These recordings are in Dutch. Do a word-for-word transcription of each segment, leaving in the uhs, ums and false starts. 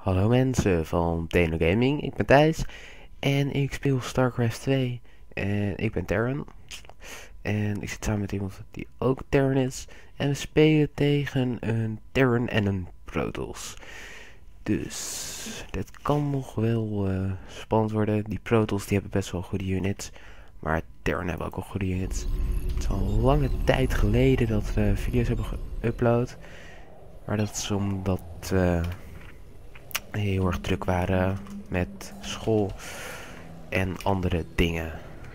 Hallo mensen van Teno Gaming, ik ben Thijs en ik speel StarCraft twee en ik ben Terran en ik zit samen met iemand die ook Terran is en we spelen tegen een Terran en een Protoss. Dus dit kan nog wel uh, spannend worden. Die Protoss die hebben best wel goede units, maar Terran hebben ook wel goede units. Het is al een lange tijd geleden dat we video's hebben geüpload, maar dat is omdat uh, heel erg druk waren met school en andere dingen.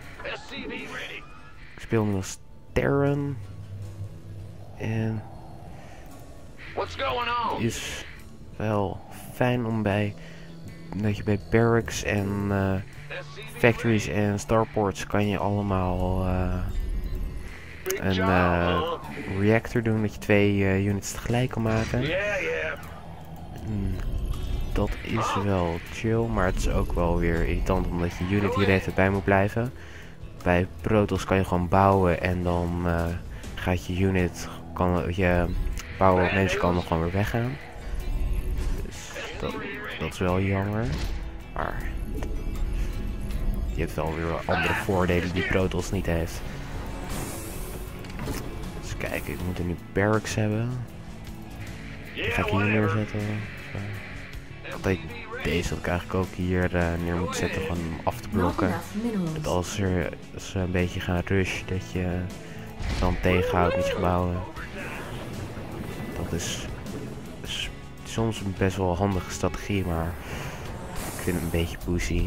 Ik speel nu als Terran en het is wel fijn om bij dat je bij barracks en uh, factories en starports kan je allemaal uh, een uh, reactor doen, dat je twee uh, units tegelijk kan maken. Mm. Dat is wel chill, maar het is ook wel weer irritant omdat je unit hier even bij moet blijven. Bij Protoss kan je gewoon bouwen en dan uh, gaat je unit, kan je bouwen op mensen kan nog gewoon weer weggaan. Dus dat, dat is wel jammer. Maar je hebt wel weer andere voordelen die Protoss niet heeft. Dus kijk, ik moet er nu barracks hebben. Die ga ik hier neerzetten. Dat deze dat ik eigenlijk ook hier uh, neer moet zetten gewoon om af te blokken. Dat als er als ze een beetje gaan rushen, dat je dan tegenhoudt met je gebouwen. Dat is, is soms een best wel handige strategie, maar ik vind het een beetje pussy.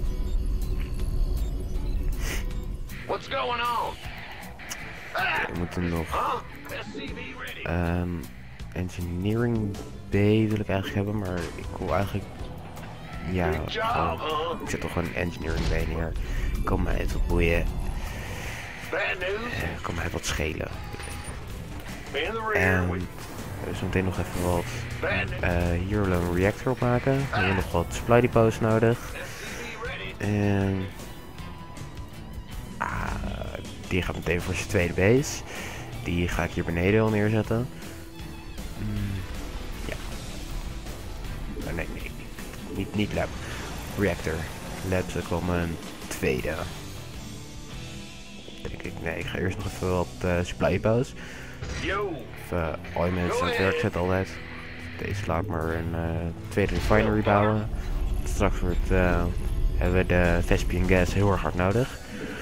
We moeten nog um, engineering B wil ik eigenlijk hebben, maar ik wil eigenlijk, ja, gewoon, ik zet toch gewoon een engineering B neer. Kan mij het wat boeien. Uh, kan mij wat schelen. En we zo meteen nog even wat, uh, hier willen we een reactor opmaken. We hebben nog wat supply depots nodig. En ah, die gaat meteen voor zijn tweede base. Die ga ik hier beneden al neerzetten. Nee, nee, niet, niet lab. Reactor. Lab is ook wel mijn tweede. Denk ik. Nee, ik ga eerst nog even wat uh, supply depots. Even al je mensen aan het werk zetten altijd. Deze laat maar een uh, tweede refinery bouwen. Straks wordt, uh, hebben we de Vespian gas heel erg hard nodig.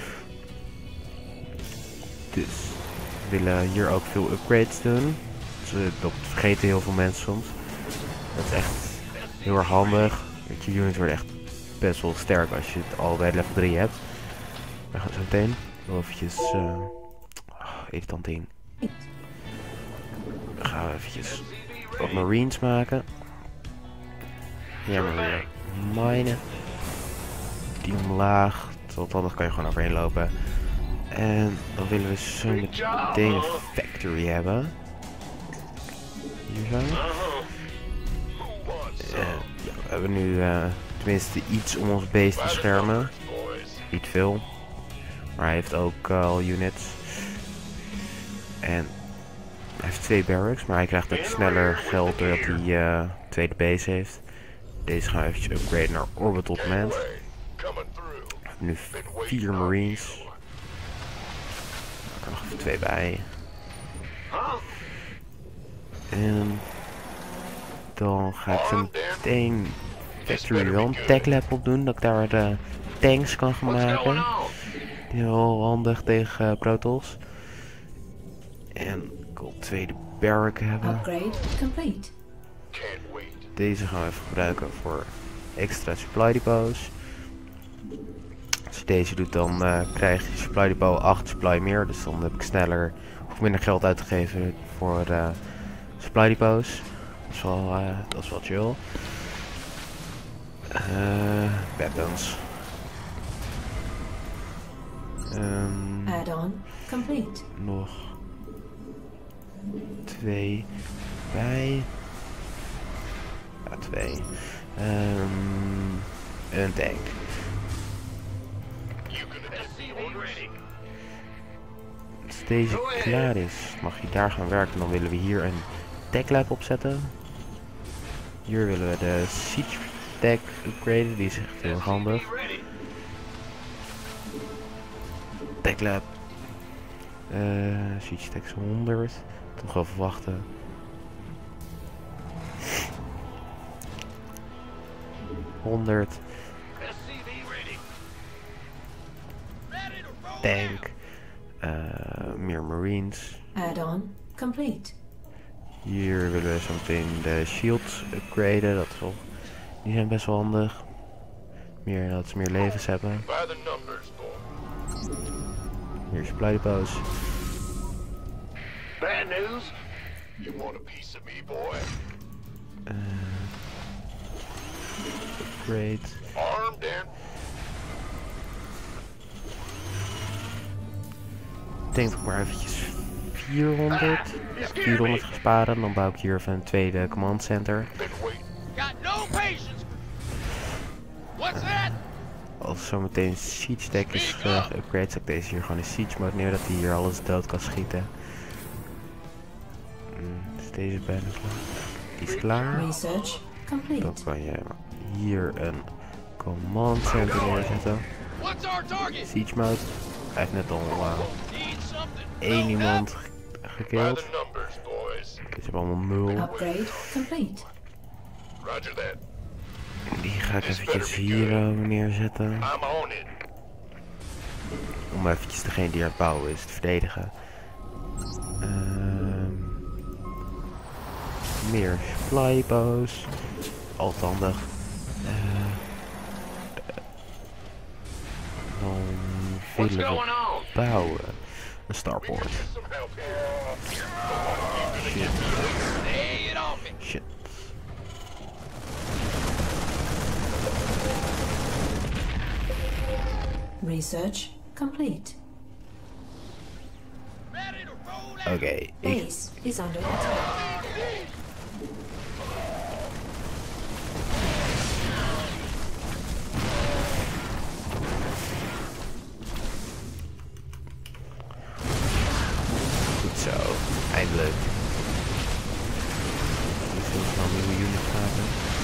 Dus we willen hier ook veel upgrades doen. Dus, dat vergeten heel veel mensen soms. Dat is echt heel erg handig. Je units worden echt best wel sterk als je het al bij level drie hebt. We gaan zo meteen wel eventjes uh, oh, irritant ding. Dan gaan we eventjes wat marines maken. Ja, maar weer minen. Die omlaag. Want anders kan je gewoon overheen lopen. En dan willen we zo meteen een factory hebben. Hier zo. Uh, ja, we hebben nu uh, tenminste iets om ons base te beschermen. Niet veel. Maar hij heeft ook uh, al units. En hij heeft twee barracks, maar hij krijgt ook sneller geld doordat hij uh, tweede base heeft. Deze gaan we eventjes upgraden naar Orbital Command. We hebben nu vier marines. Er kan nog even twee bij. En dan ga ik zo meteen factory wel een tech lab op doen, dat ik daar de tanks kan gaan maken. Die zijn wel handig tegen uh, Protoss. En ik wil een tweede barrack hebben. Deze gaan we even gebruiken voor extra supply depots. Als je deze doet, dan uh, krijg je supply depot acht supply meer. Dus dan heb ik sneller of minder geld uitgegeven voor uh, supply depots. Dat is wel, uh, dat is wel chill. Uh, weapons. Um, Add-on complete. Nog twee bij. Ja, twee. Um, een tank. Als deze klaar is, mag je daar gaan werken. Dan willen we hier een tech lab opzetten. Hier willen we de Siege Tech upgraden, die is echt heel erg handig. Tech Lab. Uh, Siege Tech honderd. Toch wel verwachten. honderd. Tank. Uh, meer Marines. Add-on complete. Hier willen we zo meteen de shields upgraden. Dat is wel, die zijn best wel handig. Meer dat ze meer levens hebben. Meer supply depots. Bad news. You want a piece of me, boy? Uh, upgrade. Armed and Ik denk dat ik maar eventjes vierhonderd. vierhonderd ga sparen. Dan bouw ik hier even een tweede command center. got no patience. What's that? Als zometeen Siege Tech is geüpgrade, zet ik deze hier gewoon in Siege mode neer, dat hij hier alles dood kan schieten. Mm, is deze bijna klaar? Die is klaar. Research complete. Dan kan je hier een command center neerzetten. What's our target? Siege mode. Hij heeft net al uh, Need something. één iemand gekild. By the numbers, boys. Dus hebben allemaal nul. Upgrade complete. Roger that. Die ga ik eventjes hier uh, neerzetten. I'm on it. Om eventjes degene die aan het bouwen is te verdedigen. Um, meer flybo's. Altijd handig. Uh, dan What's willen going we on? bouwen. Een starport. Some help here. Shit. Lay it on me. Shit. Research complete. Ready to roll out. Oké, okay, ik Base is under attack. goed zo. Eindelijk. Ik wil snel een nieuwe unit maken.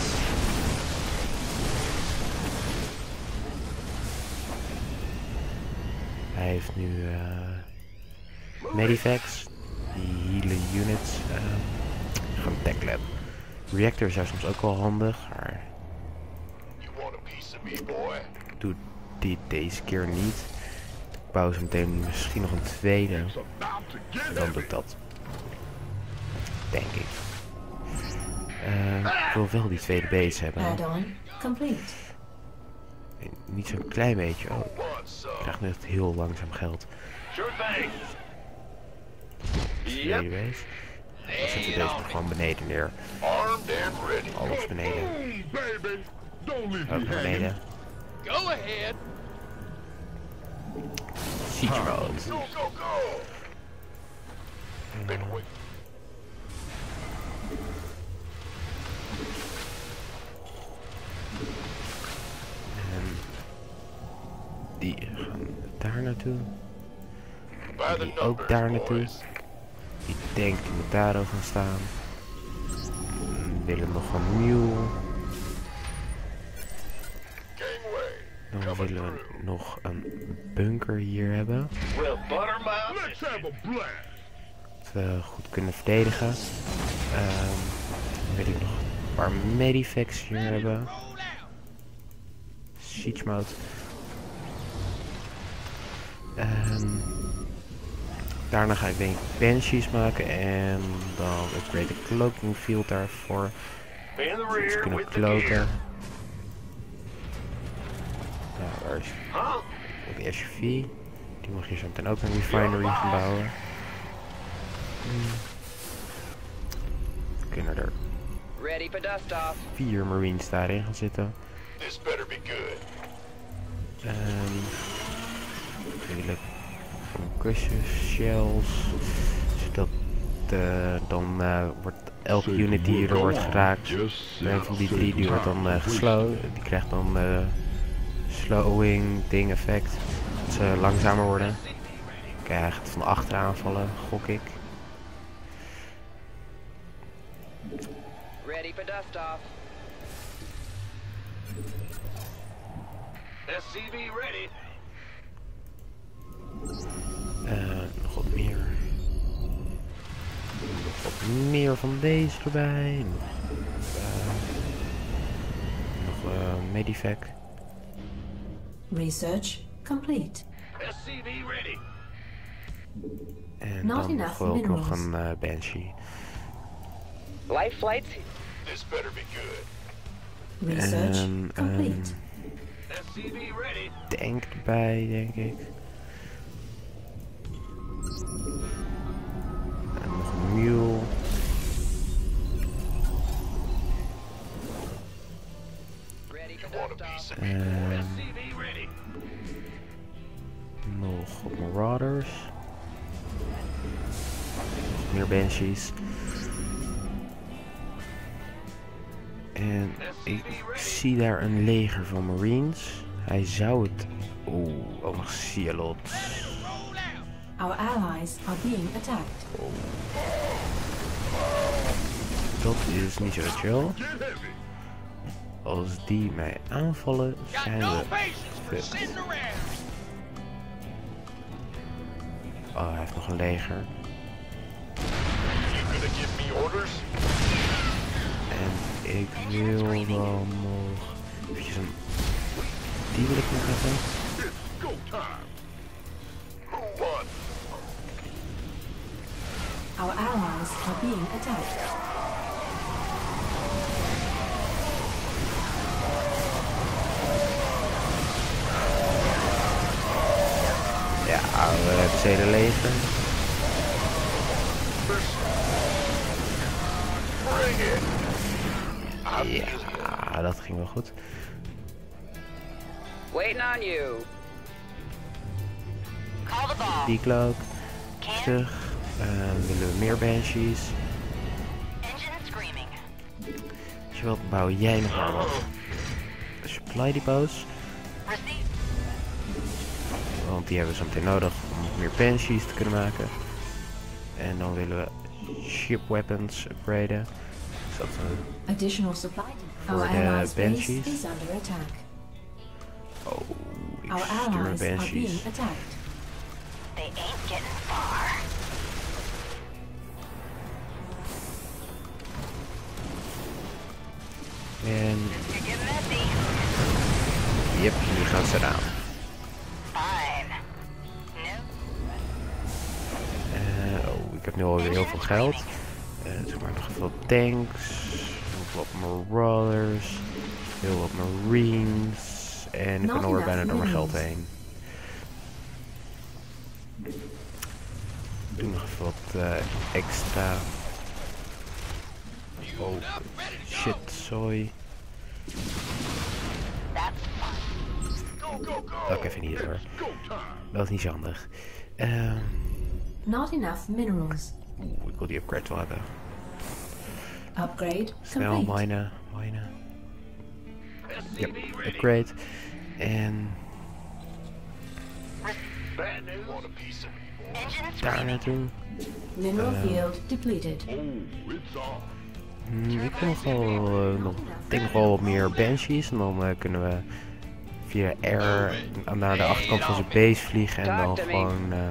Hij heeft nu uh, Medivacs, die healen units, uh, gewoon Tech Lab. Reactor zijn soms ook wel handig, maar You want a piece of me, boy? ik doe dit deze keer niet. Ik bouw zo meteen misschien nog een tweede, It's about to get dan doe ik dat. Denk ik. Uh, ik wil wel die tweede base hebben. Add-on complete. Niet zo'n klein beetje, oh. What's Ik up? krijg nu echt heel langzaam geld. Sure thing. Tweede base. Dan zetten we deze er gewoon beneden neer. Armed and ready. Alles beneden. Boom, baby. Don't leave Ook me naar beneden. Go ahead. Siege mode. Go, go, go. Been waiting. En die gaan daar naartoe. By the Die ook daar numbers, naartoe. boys. Die tank die moet daar ook gaan staan. We willen nog een mule. Gangway. Dan willen we nog een bunker hier hebben. Well, Buttermouth. Let's have a blast. Dat we goed kunnen verdedigen. Um, dan wil ik nog een paar medivacs hier hebben. Siege mode. Um, daarna ga ik denk ik banshees maken en dan upgrade de cloaking field daarvoor. In the Zodat ze rear kunnen with the cloaken. gear. Ja, waar is Huh? de S U V? Die mag je zo meteen ook een refinery gaan bouwen. Hmm. We kunnen er Ready for dust off. vier marines daarin gaan zitten. This better be good. Um, redelijk concussion shells, zodat uh, dan uh, wordt elke unit die er wordt geraakt, een van die drie die wordt dan uh, geslowed, die krijgt dan uh, slowing ding effect, dat ze langzamer worden. Krijgt van achter aanvallen, gok ik. Ready for dust off. S C V ready. Uh, nog wat meer. Nog wat meer van deze erbij. Nog, uh, nog uh, medivac. Research complete. S C V ready. En Not dan enough nog, ook nog minerals. een uh, Banshee. Life flights. This better be good. Research En complete. een S C V ready. tank erbij, denk ik. En nog een mule. Ready for Want a dust piece off. of me? En S C V ready. nog wat marauders. Nog meer Banshees. En ik zie daar een leger van Marines. Hij zou het... Oeh, ook nog Cialots. Our allies are being attacked. Dat is niet zo chill. Als die mij aanvallen, zijn we fucked. Oh, hij heeft nog een leger. You gonna give me orders? En ik wil dan nog... Eventjes een... Die wil ik nog hebben. It's go time. Move on. Our allies are being attacked. Ja, we hebben het hele leger. Bring it. Ja, dat ging wel goed. Waiting on you. Call the ball. Die cloak. Can Terug. Uh, willen we meer Banshees. engine screaming. Als je wilt, bouw jij nog maar wat supply depots. Receive. Want die hebben we zo meteen nodig om meer Banshees te kunnen maken. En dan willen we ship weapons upgraden. Dus dat we... Additional supply. Voor Our de allies' base Banshees. is under attack. Oh, ik Our stuur allies are Banshees. being attacked. They ain't getting far. En... You get messy. Yep, nu gaan ze eraan. Fine. No. Uh, oh, ik heb nu alweer heel veel geld. Uh, zeg maar nog veel tanks, nog wat marauders, heel wat marines. En ik ben alweer bijna door mijn geld heen. Doe nog even wat uh, extra. Oh, shit, sorry. That's fine. Go, go, go. Dat ook even niet hoor. Go time. Dat is niet zo handig. Uh, Not enough minerals. Oeh, ik wil die upgrade wel hebben. Upgrade Snel, complete. minen, minen. S C V Yep, ready. upgrade. En Bad news. Want a piece of me? Engine daar screaming. naartoe. Mineral Uh, field depleted. Oh, it's on. Hmm, ik wil nog wel, uh, nog, ik denk nog wel wat meer Banshees. En dan uh, kunnen we via air naar de achterkant van zijn base vliegen. En dan gewoon uh,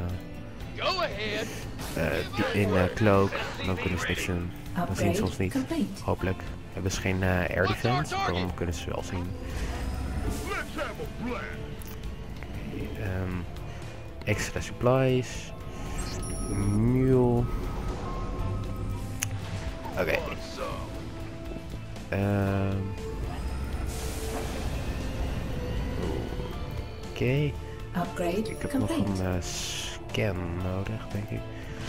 uh, die in uh, cloak. Dan kunnen ze niks doen. Dan zien ze ons Upgrade niet. complete. Hopelijk hebben ze geen uh, air defense. Dan kunnen ze wel zien. Let's have a blast. Um, extra supplies. Mule. Oké. Okay. What's up? Um, Oké. Okay. Upgrade Ik heb nog complete. een uh, scan nodig, denk ik.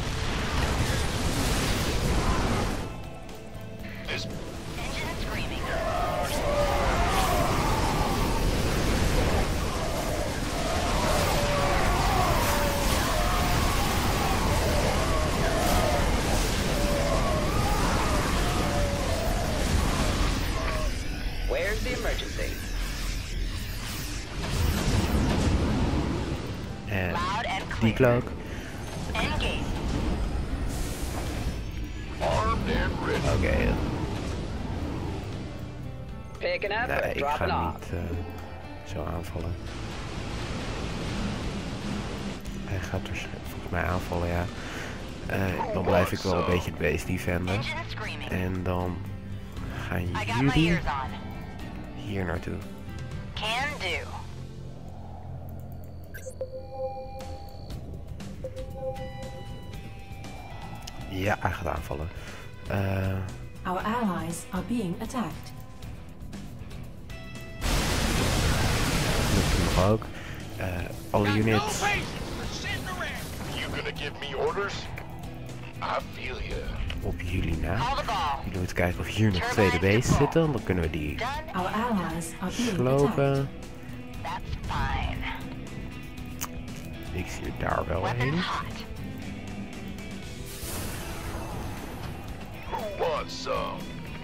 This Engine screaming. Where's the emergency? En Loud and die clear. cloak. Engage. armed and ready. Oké. Okay. picking up Nee, or ik dropping ga off? niet uh, zo aanvallen. Hij gaat er volgens mij aanvallen, ja. Uh, dan blijf ik wel een beetje het beest defenden. Engine screaming. En dan gaan I got my jullie ears on. hier naartoe. Can do. Ja, hij gaat aanvallen. Uh, Our allies are being attacked. lukt hem nog ook. Uh, alle units. You gonna give me orders? I feel you. Op jullie na. Call the ball. Jullie moeten kijken of hier nog tweede beest zitten. Dan kunnen we die Done. Our allies are being attacked. slopen. That's fine. Ik zie daar wel heen. Weapons hot. Who wants some?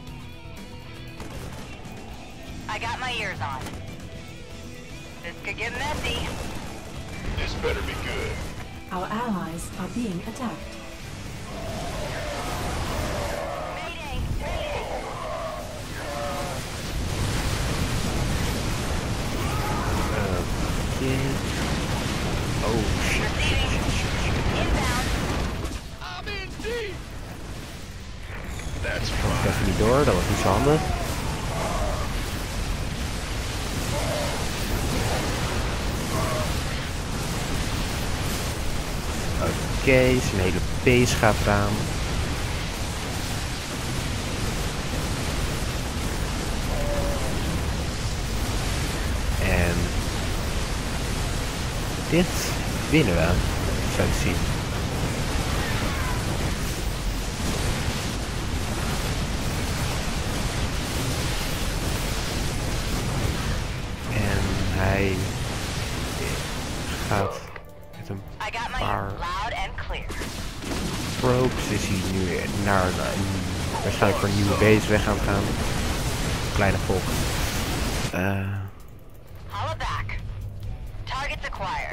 I got my ears on. This could get messy. This better be good. Our allies are being attacked. Mayday, mayday. Okay. Oh shit. Inbound. I'm in deep. That's Kom ik fine. even niet door, dat was niet zo handig. Oké, okay, zijn hele base gaat eraan. En dit winnen we, zo te zien. En hij gaat met een I got my paar loud and clear. probes is hij nu naar een, waarschijnlijk voor een nieuwe base weg aan het gaan. Kleine volk. Uh, Holla back. Targets acquired.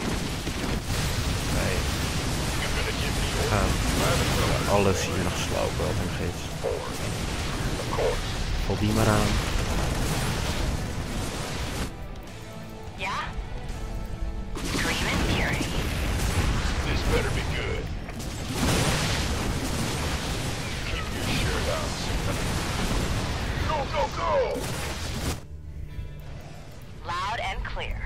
wij You gonna give me gaan orders? alles hier nog slopen wat nog is. Of course. Val die maar aan. Yeah? Scream and fury. This better be good. Keep your shirt on. Go, go, go! Loud and clear.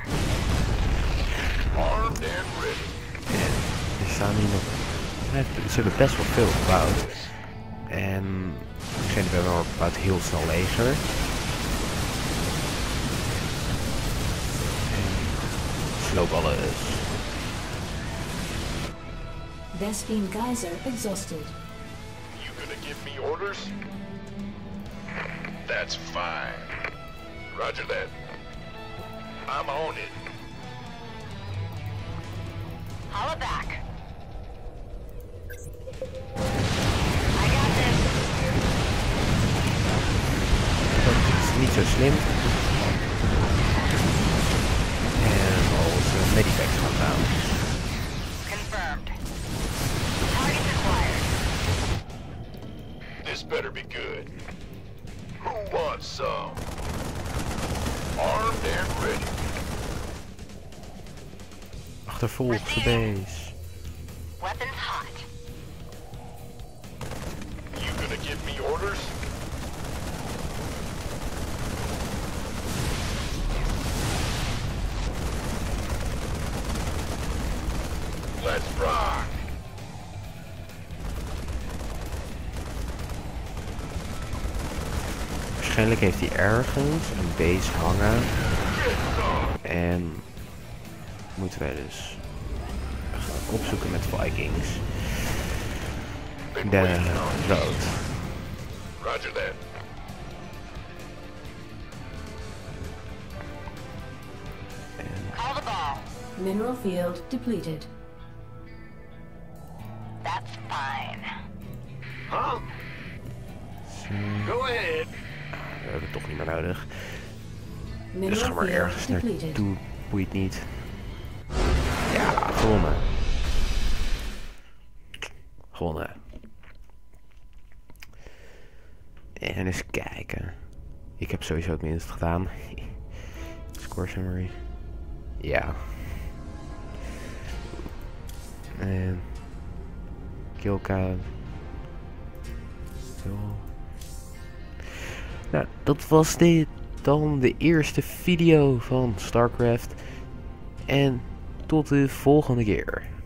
Armed and ready. En er staan hier nog... Ze hebben best wel veel gebouwd. En degene we hebben gebouwd heel snel leger. En sloop alles. Vespine Geyser exhausted. You gonna give me orders? That's fine. Roger that. I'm on it. Holla back. I got this. Dat is niet zo slim. En onze medivacs gaan gaan. Confirmed. Targets acquired. This better be good. Who wants some? Armed and ready. Achtervolg de base. Weapons hot. You gonna give me orders? Let's rock. Waarschijnlijk heeft hij ergens een base hangen. En moeten wij dus gaan opzoeken met Vikings. Been De waiting on you. road. Roger that. En Call the ball. Mineral field depleted. That's fine. Huh? zo. Go ahead. We hebben het toch niet meer nodig. Dus Mineral ga maar ergens field depleted. naartoe. Boeit niet. Ja, gewonnen. Gewonnen. En eens kijken. Ik heb sowieso het minst gedaan. Score summary. Ja. En killcount. Zo. Nou, dat was dit dan de eerste video van StarCraft. En tot de volgende keer.